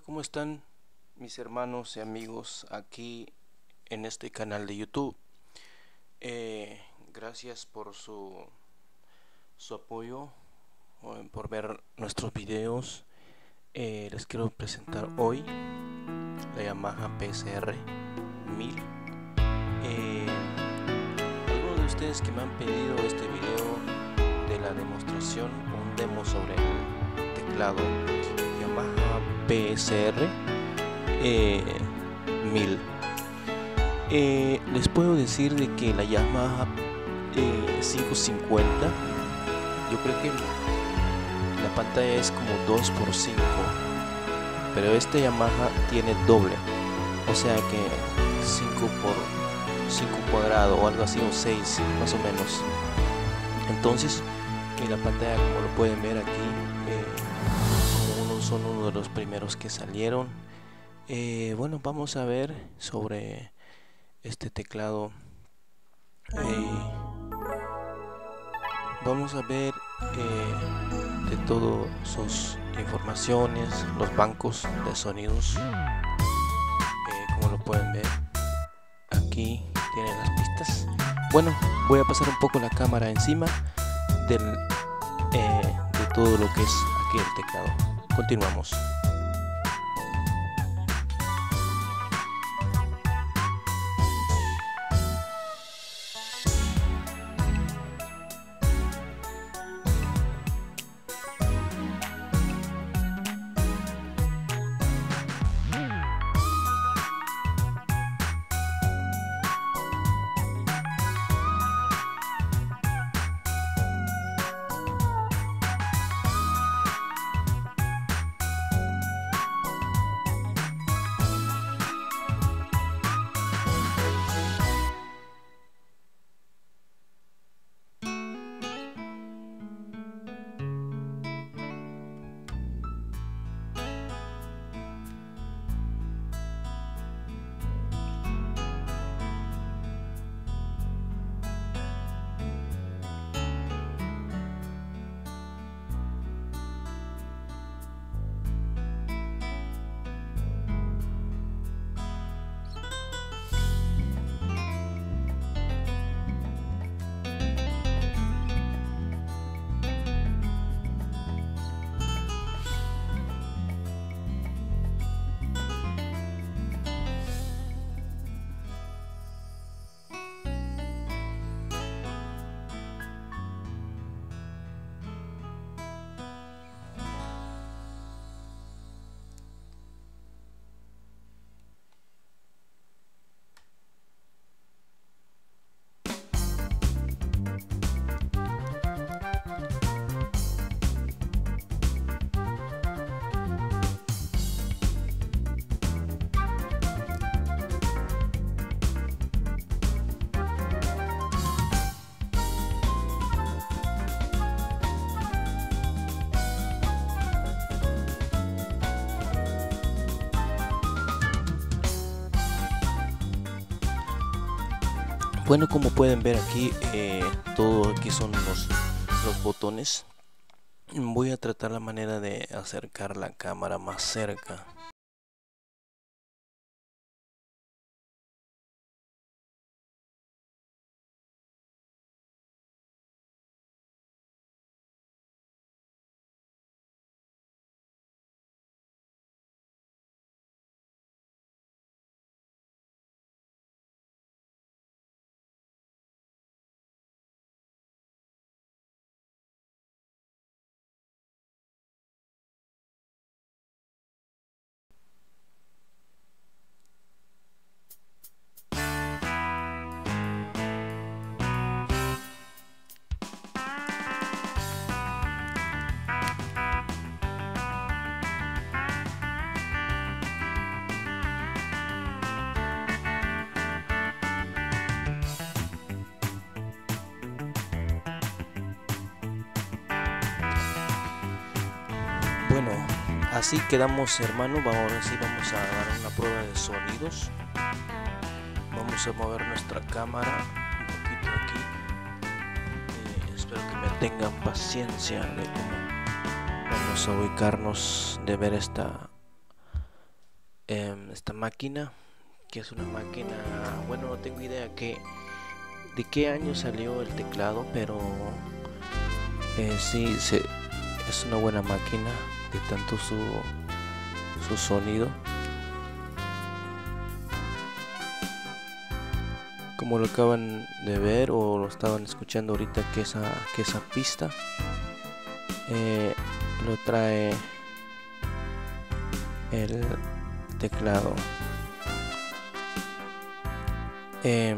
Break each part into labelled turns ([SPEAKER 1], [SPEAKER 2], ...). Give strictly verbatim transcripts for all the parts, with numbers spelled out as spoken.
[SPEAKER 1] ¿Cómo están mis hermanos y amigos aquí en este canal de YouTube? Eh, gracias por su, su apoyo, por ver nuestros videos. Eh, les quiero presentar hoy la Yamaha P S R mil. Eh, algunos de ustedes que me han pedido este video de la demostración, un demo sobre el teclado Yamaha P S R eh, mil. Eh, les puedo decir de que la Yamaha eh, quinientos cincuenta, yo creo que la pantalla es como dos por cinco, pero esta Yamaha tiene doble, o sea que cinco por cinco cuadrado o algo así, o seis más o menos. Entonces en la pantalla, como lo pueden ver aquí, eh, uno, son uno de los primeros que salieron. Eh, bueno, vamos a ver sobre este teclado. Eh, vamos a ver eh, de todas sus informaciones, los bancos de sonidos. Eh, como lo pueden ver, aquí tienen las pistas. Bueno, voy a pasar un poco la cámara encima del, eh, de todo lo que es aquí el teclado. Continuamos. Bueno, como pueden ver aquí, eh, todo aquí son los, los botones. Voy a tratar la manera de acercar la cámara más cerca. Bueno, así quedamos, hermano. Vamos, ahora sí vamos a dar una prueba de sonidos. Vamos a mover nuestra cámara un poquito aquí. Eh, espero que me tengan paciencia de cómo vamos a ubicarnos, de ver esta eh, esta máquina, que es una máquina, bueno, no tengo idea que, de qué año salió el teclado, pero eh, sí, se, es una buena máquina de tanto su, su sonido. Como lo acaban de ver o lo estaban escuchando ahorita, que esa, que esa pista eh, lo trae el teclado. Eh,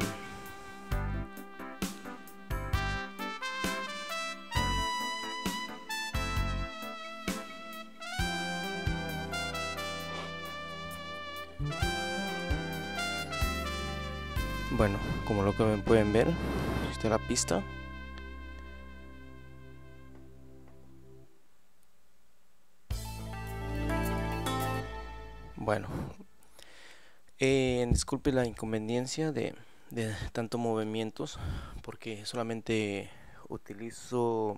[SPEAKER 1] bueno, como lo que pueden ver, está la pista. Bueno, eh, disculpe la inconveniencia de, de tanto movimientos, porque solamente utilizo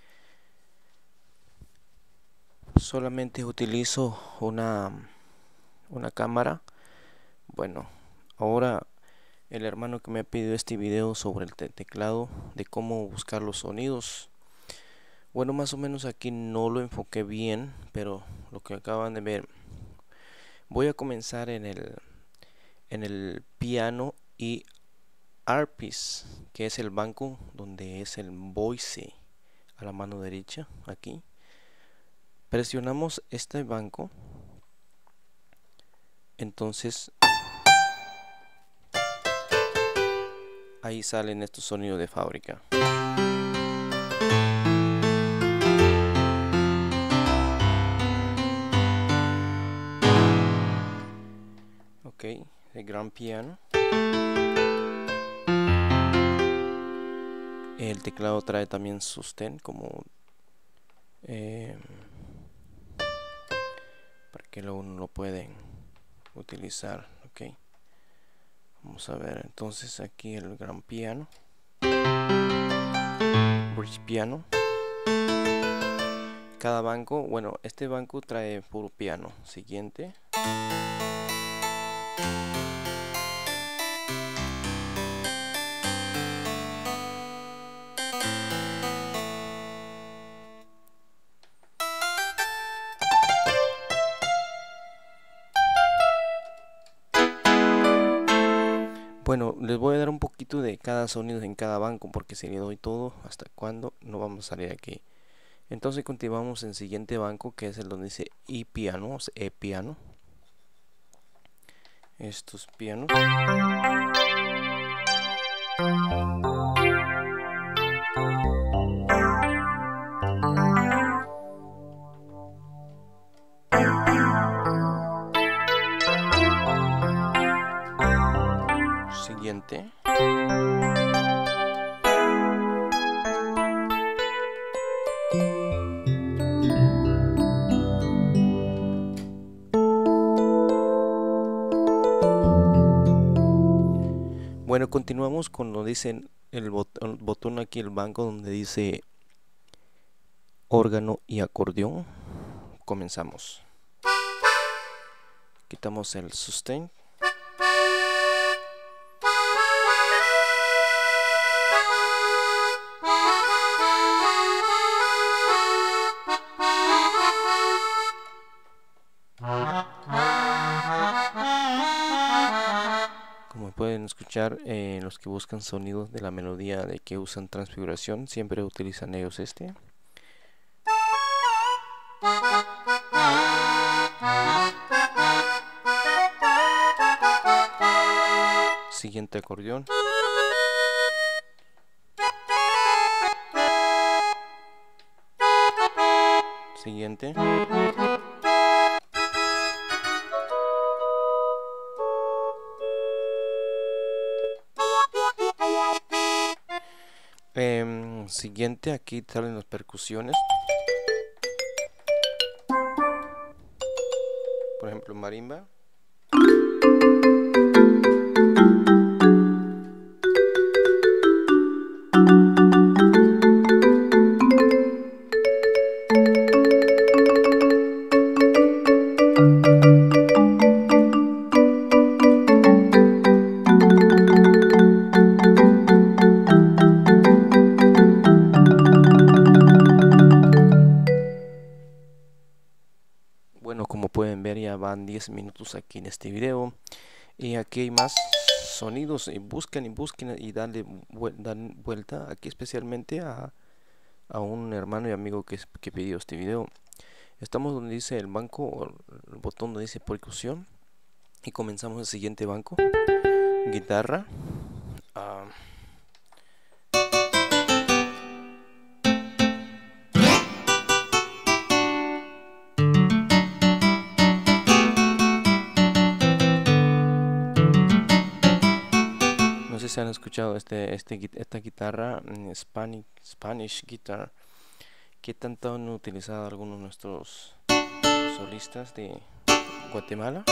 [SPEAKER 1] solamente utilizo una una cámara. Bueno, ahora el hermano que me ha pedido este video sobre el te teclado, de cómo buscar los sonidos, bueno, más o menos aquí no lo enfoqué bien, pero lo que acaban de ver, voy a comenzar en el en el piano y arpis, que es el banco donde es el voice, a la mano derecha. Aquí presionamos este banco, entonces ahí salen estos sonidos de fábrica. Ok, el gran piano. El teclado trae también sostén, como eh, para que luego uno lo pueden utilizar. Ok, vamos a ver entonces aquí el gran piano, bridge piano. Cada banco, bueno, este banco trae puro piano. Siguiente. Bueno, les voy a dar un poquito de cada sonido en cada banco, porque si le doy todo, hasta cuándo no vamos a salir aquí. Entonces continuamos en el siguiente banco, que es el donde dice E piano, o sea, E piano. Estos pianos. Siguiente. Bueno, continuamos con lo dicen el botón, el botón aquí, el banco donde dice órgano y acordeón. Comenzamos. Quitamos el sustain. Como pueden escuchar, eh, los que buscan sonidos de la melodía de que usan transfiguración, siempre utilizan ellos este. Siguiente acordeón. Siguiente. Eh, siguiente, aquí salen las percusiones. Por ejemplo, marimba. van diez minutos aquí en este video. Y aquí hay más sonidos, y buscan y busquen y danle dan vuelta aquí especialmente a, a un hermano y amigo que, que pidió este video. Estamos donde dice el banco, o el botón donde dice percusión, y comenzamos el siguiente banco. Guitarra. Uh, no sé si han escuchado este, este, esta guitarra, Spanish, Spanish guitar, que tanto han utilizado algunos de nuestros solistas de Guatemala.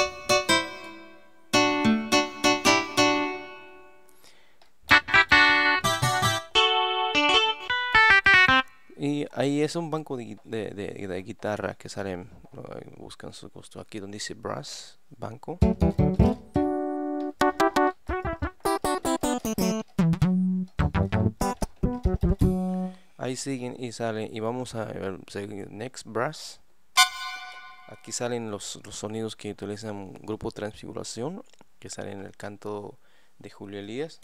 [SPEAKER 1] Y ahí es un banco de, de, de, de guitarra que salen, buscan su gusto. Aquí donde dice brass, banco. Ahí siguen y salen, y vamos a ver next brass. Aquí salen los, los sonidos que utilizan Grupo Transfiguración, que salen en el canto de Julio Elías.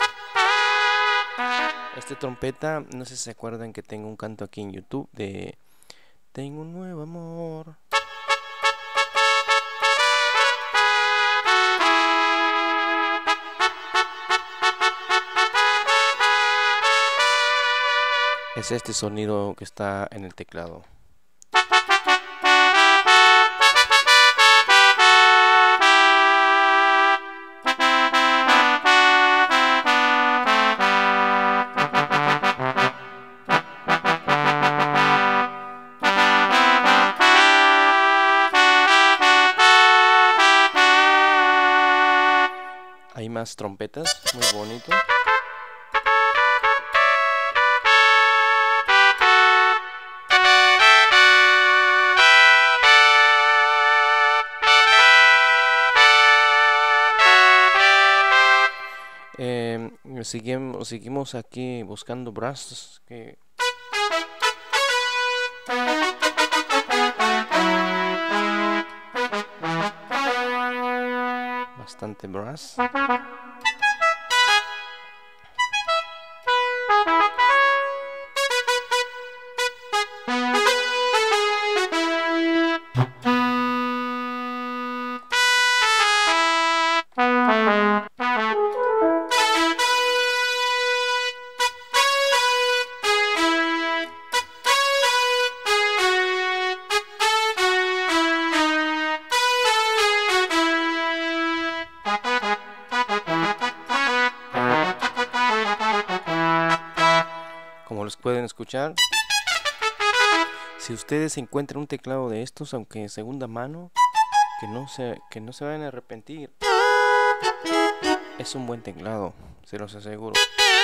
[SPEAKER 1] Este trompeta, no sé si se acuerdan que tengo un canto aquí en YouTube de Tengo un nuevo amor. Es este sonido que está en el teclado. Hay más trompetas, muy bonito. Eh, seguimos, seguimos aquí buscando brass que bastante brass. Como los pueden escuchar, si ustedes encuentran un teclado de estos, aunque en segunda mano, que no se, que no se vayan a arrepentir, es un buen teclado, se los aseguro.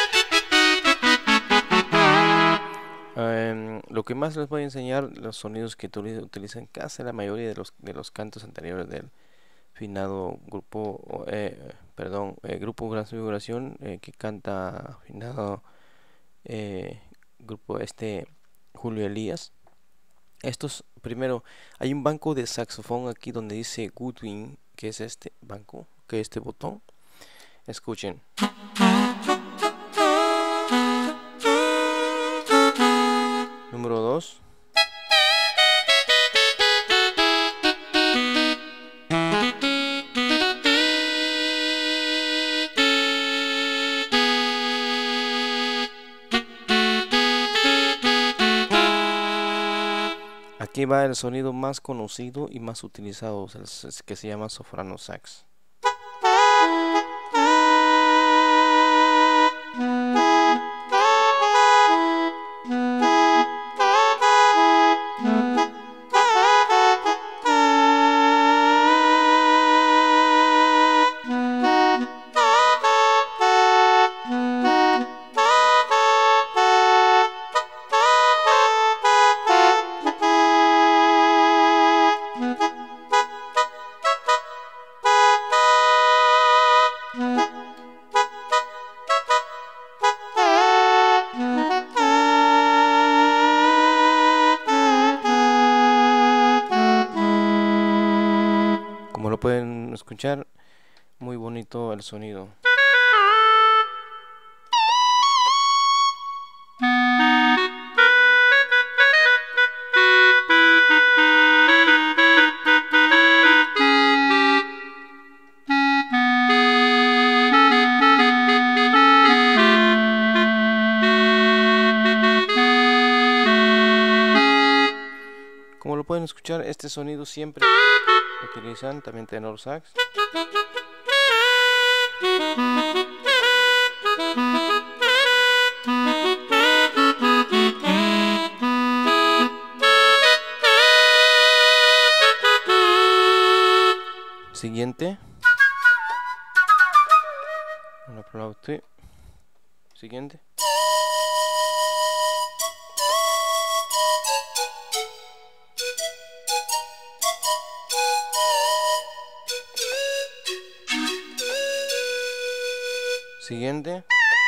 [SPEAKER 1] Um, lo que más les voy a enseñar, los sonidos que utilizan casi la mayoría de los, de los cantos anteriores del finado grupo, eh, perdón, eh, grupo Gran Transfiguración, eh, que canta finado eh, grupo este Julio Elías. Estos, primero, hay un banco de saxofón aquí donde dice Goodwin, que es este banco, que es este botón. Escuchen. Número dos. Aquí va el sonido más conocido y más utilizado, que se llama soprano sax. escuchar, muy bonito el sonido. Como lo pueden escuchar, este sonido siempre utilizan también tenor sax. Siguiente. Una flauta. Siguiente. Siguiente.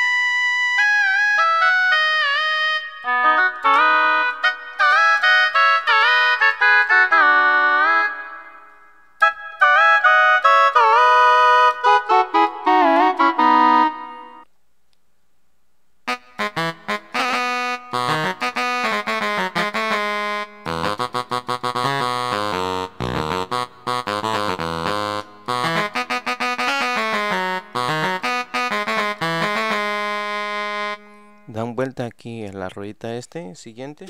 [SPEAKER 1] Dan vuelta aquí en la ruedita este, siguiente.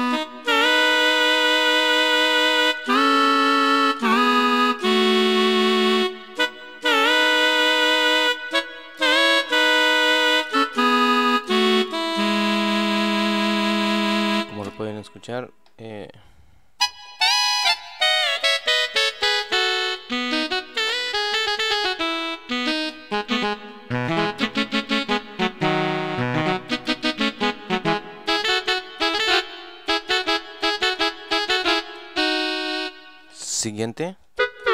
[SPEAKER 1] Como lo pueden escuchar, eh, siguiente.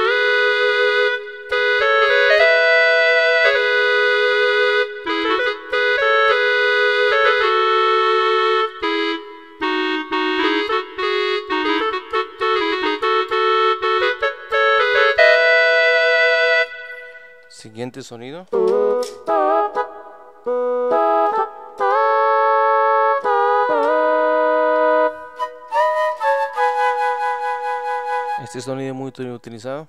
[SPEAKER 1] Siguiente sonido. Este sonido muy utilizado.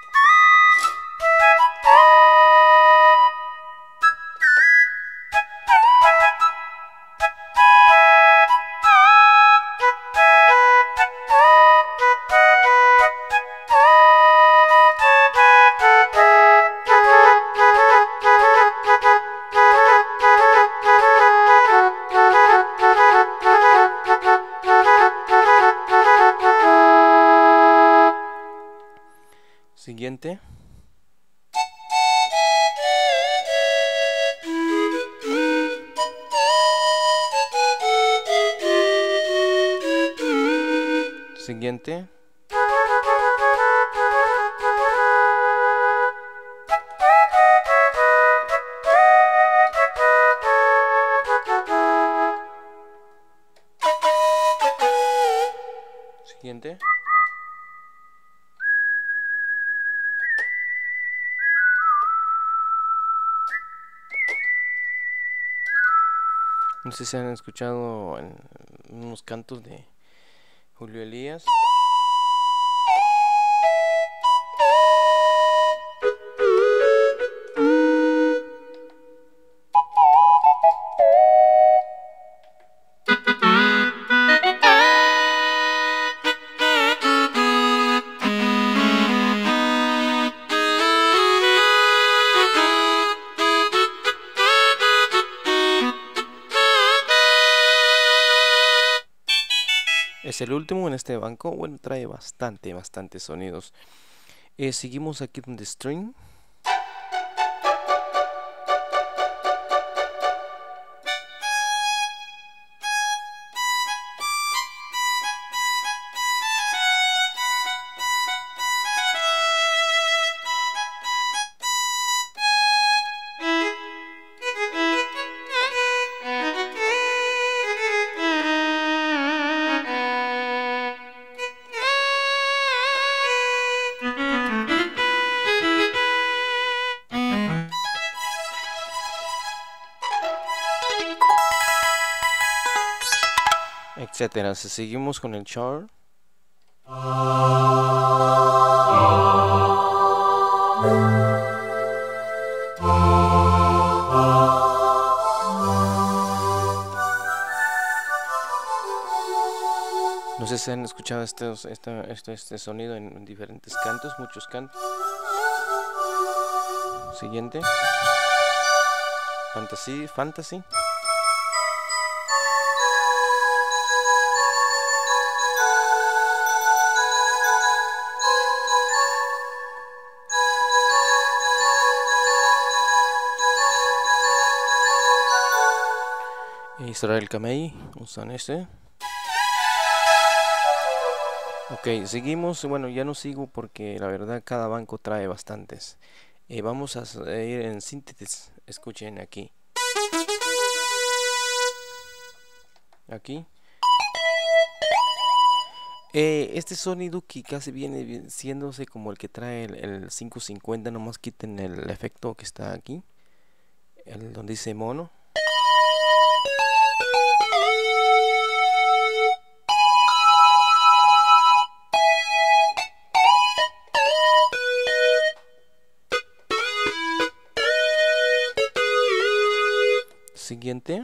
[SPEAKER 1] Siguiente. Siguiente. Siguiente. No sé si han escuchado en unos cantos de Julio Elías. Es el último en este banco. Bueno, trae bastante, bastante sonidos. Eh, seguimos aquí donde string. etcétera. Si seguimos con el chart, no sé si han escuchado estos, este, este, este sonido en diferentes cantos, muchos cantos. Siguiente, fantasy, fantasy. Israel Kamei, usan este. Ok, seguimos. Bueno, ya no sigo porque la verdad cada banco trae bastantes. Eh, vamos a ir en síntesis. Escuchen aquí. Aquí. Eh, este sonido que casi viene siéndose como el que trae el, el quinientos cincuenta. Nomás quiten el efecto que está aquí. El donde dice mono. Siguiente.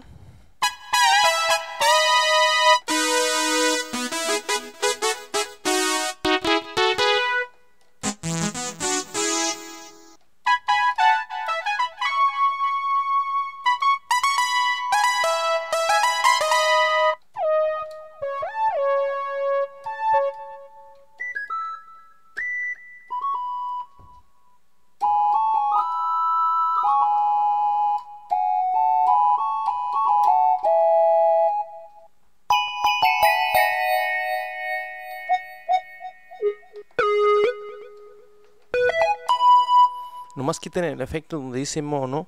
[SPEAKER 1] Nomás quiten el efecto donde dice mono.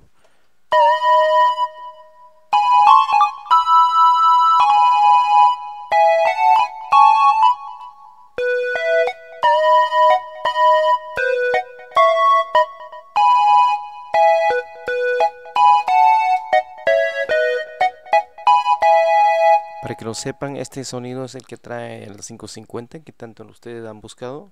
[SPEAKER 1] Para que lo sepan, este sonido es el que trae el quinientos cincuenta que tanto ustedes han buscado.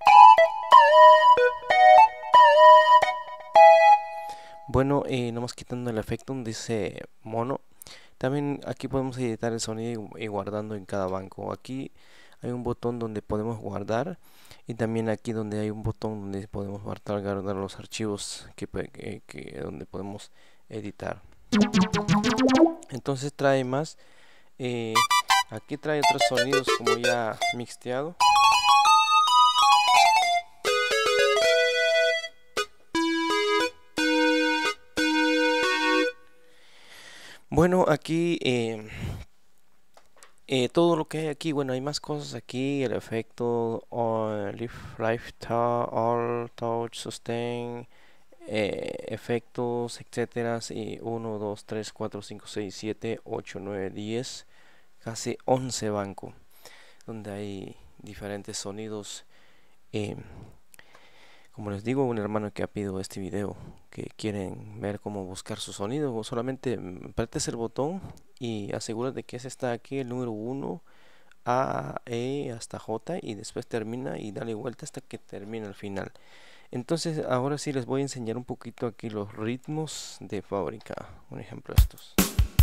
[SPEAKER 1] Bueno, eh, nomás quitando el efecto donde dice mono. También aquí podemos editar el sonido y guardando en cada banco. Aquí hay un botón donde podemos guardar, y también aquí donde hay un botón donde podemos guardar, guardar los archivos que, que, que donde podemos editar. Entonces trae más. Eh, aquí trae otros sonidos como ya mixteado. Bueno, aquí eh, eh, todo lo que hay aquí, bueno, hay más cosas aquí, el efecto, all, lift, lifestyle, all, touch, sustain, eh, efectos, etcétera, y uno, dos, tres, cuatro, cinco, seis, siete, ocho, nueve, diez, casi once bancos, donde hay diferentes sonidos. Eh, Como les digo, un hermano que ha pedido este video, que quieren ver cómo buscar su sonido, solamente apretes el botón y asegúrate que ese está aquí, el número uno, A, E hasta J, y después termina y dale vuelta hasta que termine al final. Entonces ahora sí les voy a enseñar un poquito aquí los ritmos de fábrica. Un ejemplo de estos.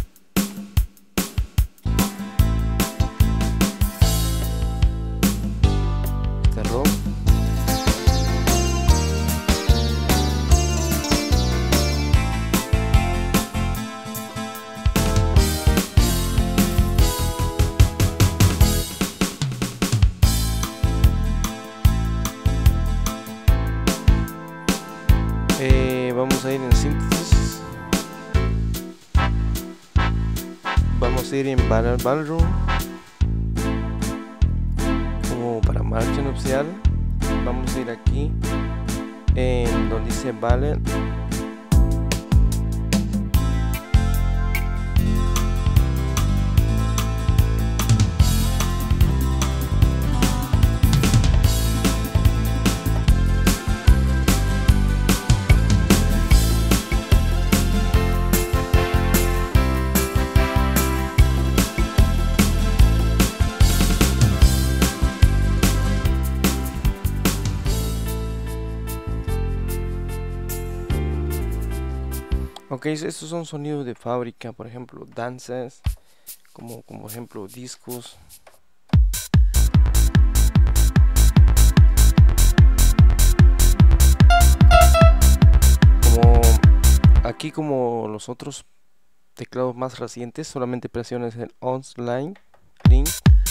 [SPEAKER 1] Este rock. Eh, vamos a ir en síntesis. Vamos a ir en Battle Ballroom como para marcha nupcial. Vamos a ir aquí en donde dice Ballet. Ok, estos son sonidos de fábrica, por ejemplo, danzas, como, como ejemplo discos. Como aquí, como los otros teclados más recientes, solamente presiones el online link.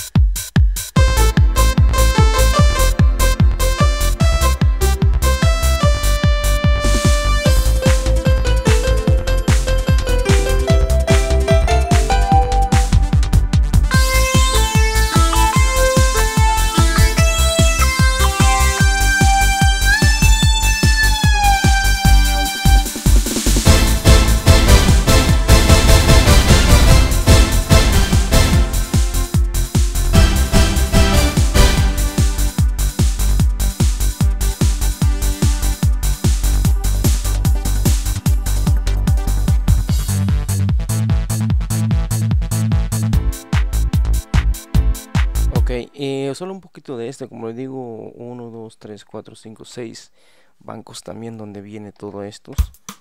[SPEAKER 1] Ok, eh, solo un poquito de este, como les digo, uno, dos, tres, cuatro, cinco, seis bancos también donde viene todo esto.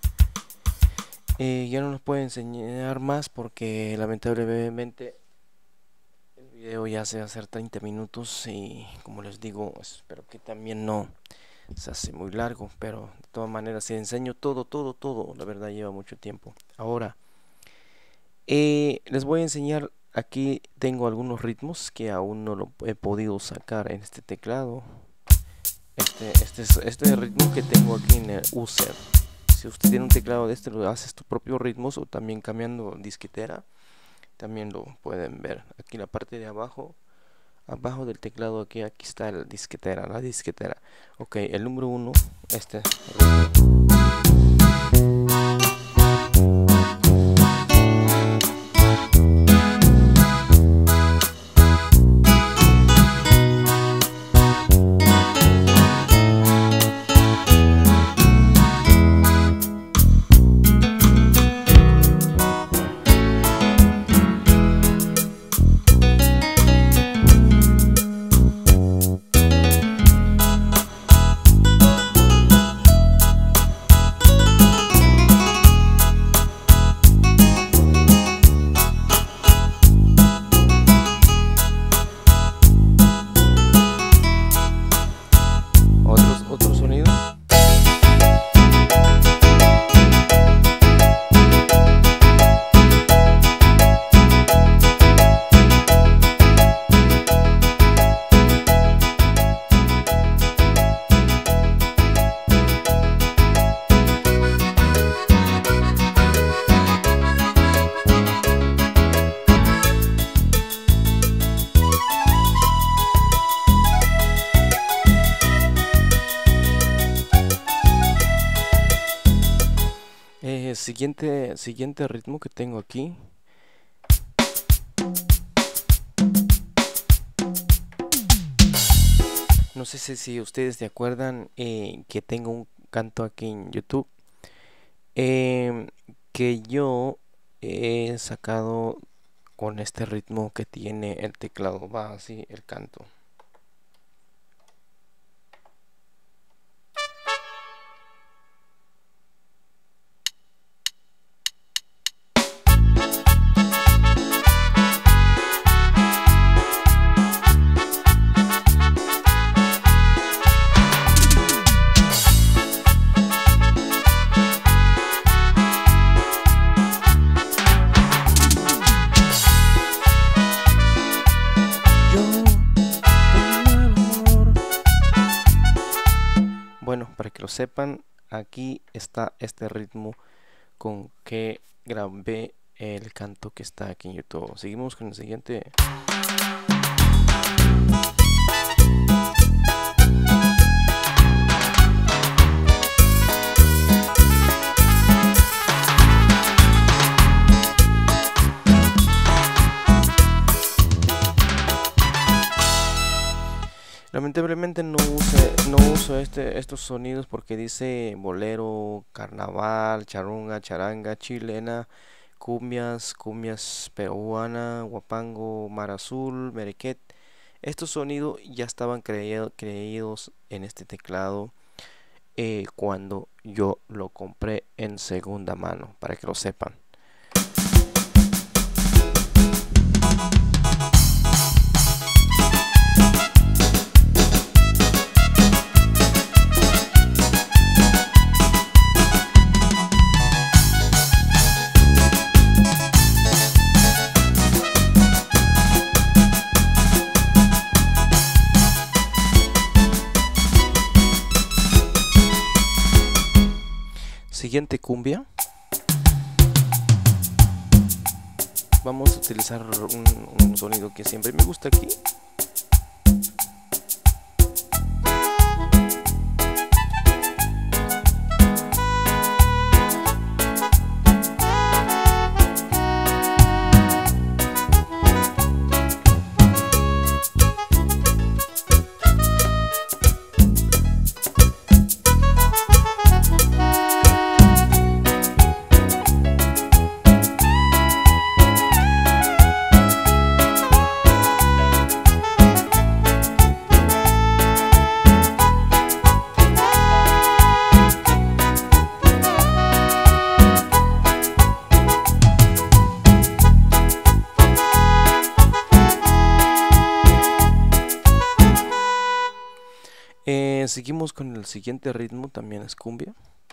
[SPEAKER 1] Eh, ya no nos puedo enseñar más porque lamentablemente el video ya se va a hacer treinta minutos y como les digo, espero que también no se hace muy largo, pero de todas maneras si enseño todo, todo, todo, la verdad lleva mucho tiempo. Ahora, eh, les voy a enseñar. Aquí tengo algunos ritmos que aún no lo he podido sacar en este teclado. Este, este, es, este ritmo que tengo aquí en el user. Si usted tiene un teclado de este, lo haces tus propios ritmos o también cambiando disquetera. También lo pueden ver. Aquí en la parte de abajo, abajo del teclado, aquí, aquí está la disquetera, la disquetera. Ok, el número uno, este ritmo. Eh, siguiente, siguiente ritmo que tengo aquí. No sé si, si ustedes se acuerdan eh, que tengo un canto aquí en YouTube eh, que yo he sacado con este ritmo que tiene el teclado. Va así el canto. Bueno, para que lo sepan, aquí está este ritmo con que grabé el canto que está aquí en YouTube. Seguimos con el siguiente. Lamentablemente no use, no uso este, estos sonidos porque dice bolero, carnaval, charunga, charanga, chilena, cumbias, cumbias peruana, guapango, mar azul, merequet. Estos sonidos ya estaban creídos en este teclado eh, cuando yo lo compré en segunda mano, para que lo sepan. Siguiente cumbia. Vamos a utilizar un, un sonido que siempre me gusta aquí. Eh, seguimos con el siguiente ritmo, también es cumbia.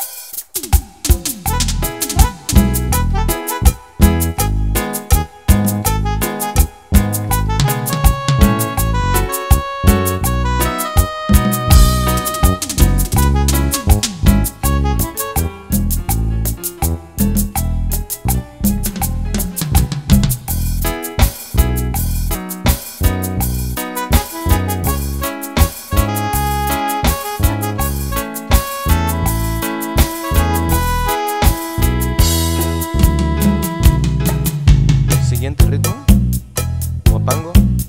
[SPEAKER 1] Siguiente ritmo, guapango.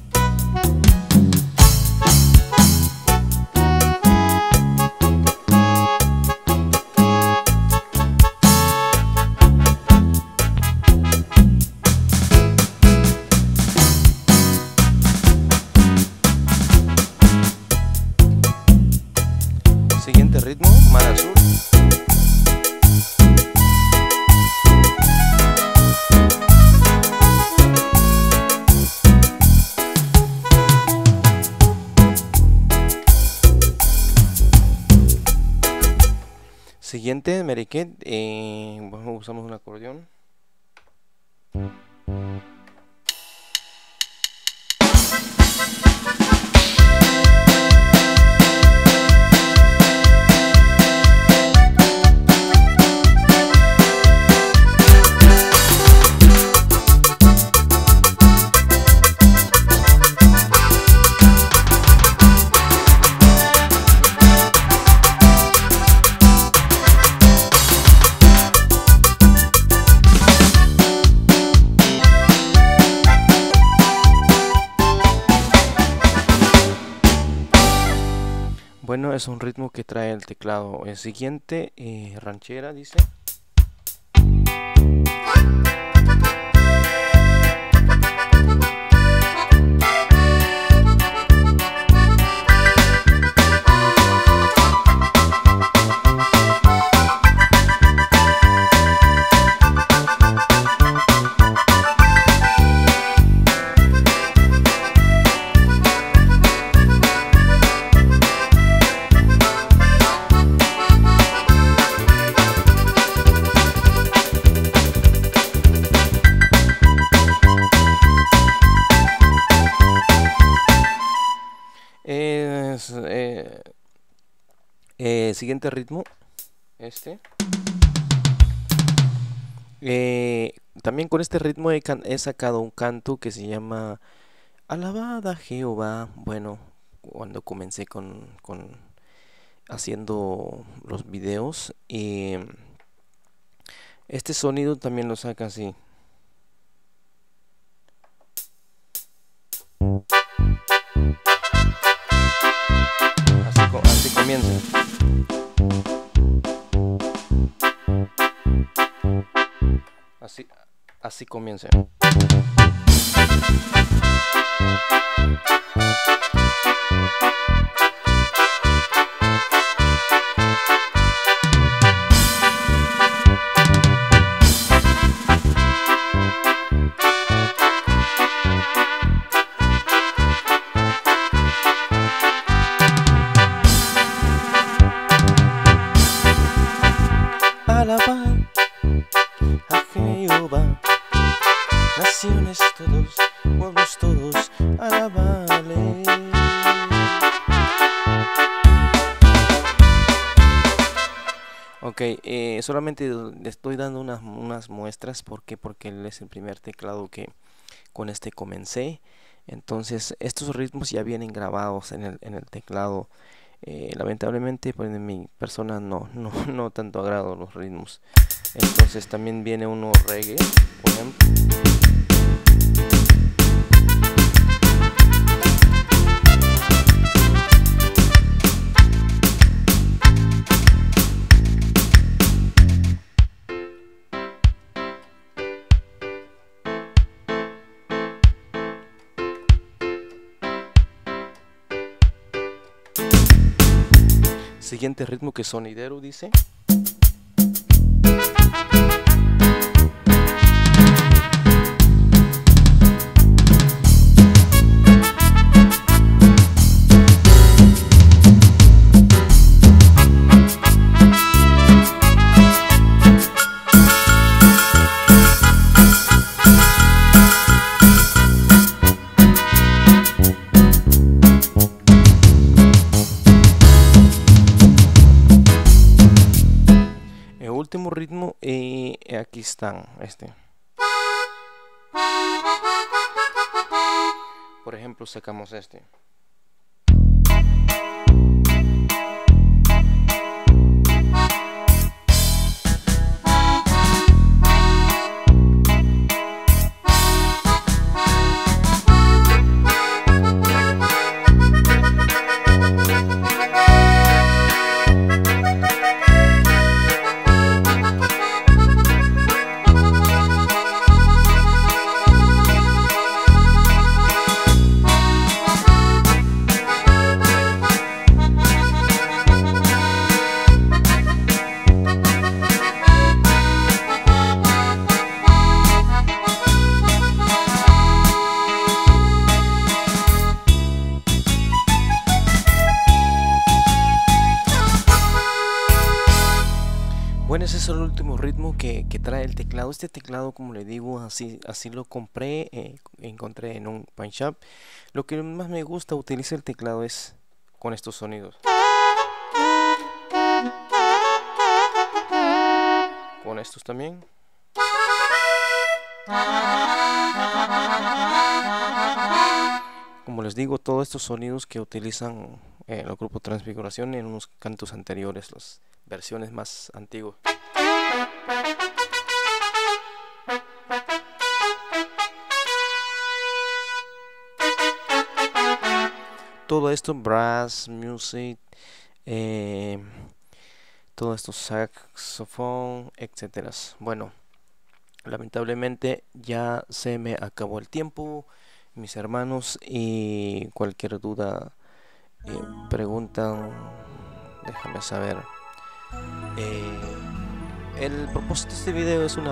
[SPEAKER 1] Siguiente ritmo, mar azul. Siguiente, Meriquet, eh, bueno, usamos un acordeón. Bueno, es un ritmo que trae el teclado. El siguiente, eh, ranchera, dice. Es, eh, eh, siguiente ritmo, este. Eh, también con este ritmo he, he sacado un canto que se llama Alabada Jehová. Bueno, cuando comencé con, con haciendo los videos, y este sonido también lo saca así. Así comienza. Así, así comienza. naciones todos, pueblos todos, alabale. Ok, eh, solamente le estoy dando unas, unas muestras. ¿Por qué? Porque él es el primer teclado que con este comencé. Entonces estos ritmos ya vienen grabados en el, en el teclado. Eh, lamentablemente pues en mi persona no, no, no tanto agrado los ritmos. Entonces también viene uno reggae, por ejemplo. Siguiente ritmo que sonidero dice. Último ritmo y eh, aquí están este. Por ejemplo, sacamos este. Bueno, ese es el último ritmo que, que trae el teclado. Este teclado, como le digo, así, así lo compré, eh, encontré en un pawn shop. Lo que más me gusta utilizar el teclado es con estos sonidos. Con estos también. Como les digo, todos estos sonidos que utilizan eh, el grupo Transfiguración en unos cantos anteriores, las versiones más antiguas. Todo esto, brass music, eh, todo esto saxofón, etcétera. Bueno, lamentablemente ya se me acabó el tiempo, mis hermanos, y cualquier duda, eh, preguntan, déjame saber. Eh, el propósito de este video es una